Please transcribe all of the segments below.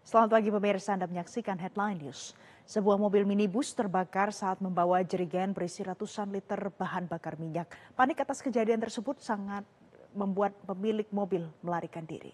Selamat pagi pemirsa, Anda menyaksikan Headline News. Sebuah mobil minibus terbakar saat membawa jerigen berisi ratusan liter bahan bakar minyak. Panik atas kejadian tersebut sangat membuat pemilik mobil melarikan diri.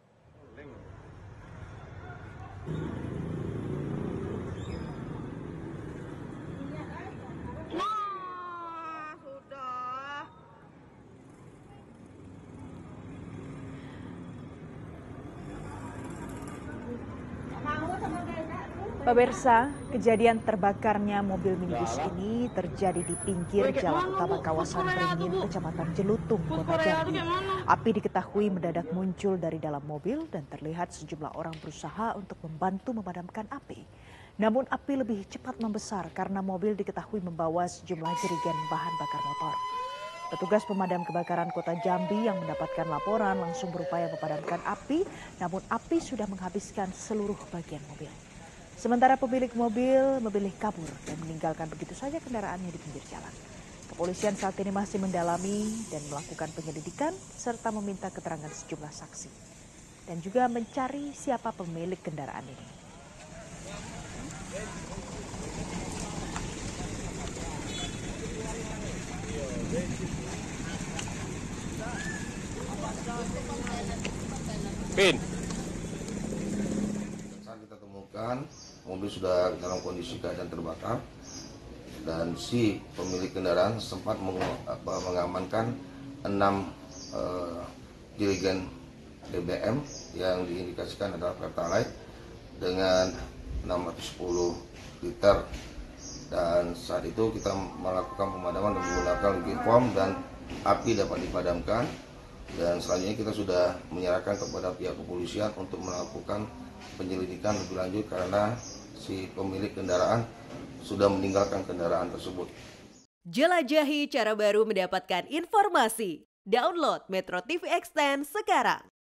Pemirsa, kejadian terbakarnya mobil minibus ini terjadi di pinggir jalan utama kawasan Beringin, Kecamatan Jelutung, Kota Jambi. Api diketahui mendadak muncul dari dalam mobil dan terlihat sejumlah orang berusaha untuk membantu memadamkan api. Namun api lebih cepat membesar karena mobil diketahui membawa sejumlah jerigen bahan bakar motor. Petugas pemadam kebakaran Kota Jambi yang mendapatkan laporan langsung berupaya memadamkan api, namun api sudah menghabiskan seluruh bagian mobil. Sementara pemilik mobil memilih kabur dan meninggalkan begitu saja kendaraannya di pinggir jalan. Kepolisian saat ini masih mendalami dan melakukan penyelidikan serta meminta keterangan sejumlah saksi. Dan juga mencari siapa pemilik kendaraan ini. Saat kita temukan mobil sudah dalam kondisi keadaan terbakar dan si pemilik kendaraan sempat mengamankan 6 jerigen BBM yang diindikasikan adalah Pertalite dengan 610 liter, dan saat itu kita melakukan pemadaman dan menggunakan liquid foam dan api dapat dipadamkan. Dan selanjutnya kita sudah menyerahkan kepada pihak kepolisian untuk melakukan penyelidikan lebih lanjut karena si pemilik kendaraan sudah meninggalkan kendaraan tersebut. Jelajahi cara baru mendapatkan informasi. Download Metro TV Extend sekarang.